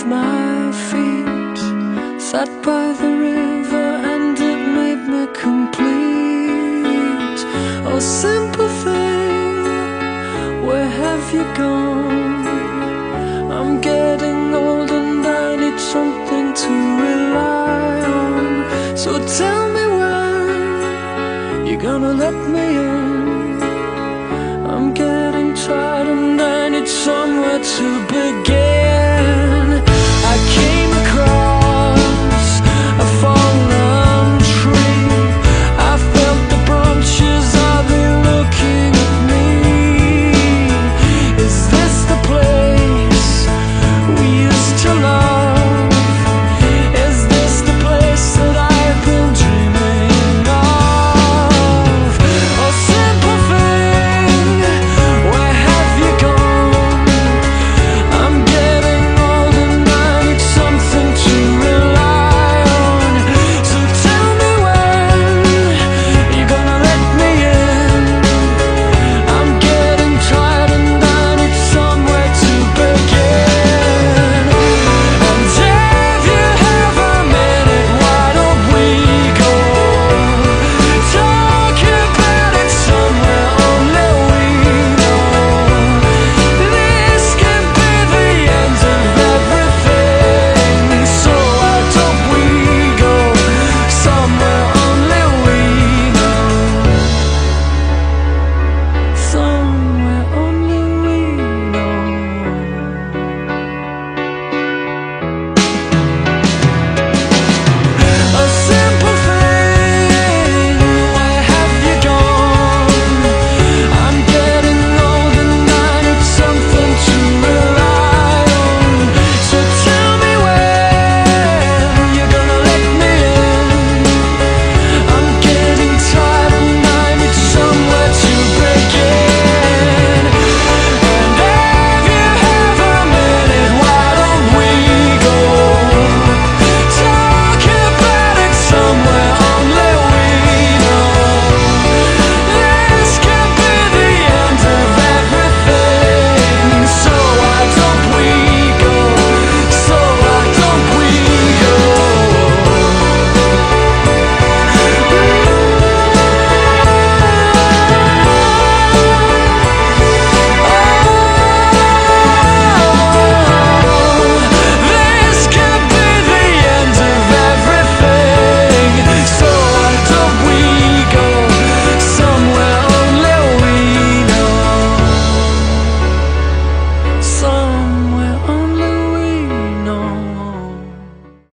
my feet, sat by the river and it made me complete. Oh simple thing, where have you gone? I'm getting old and I need something to rely on. So tell me when you're gonna let me in.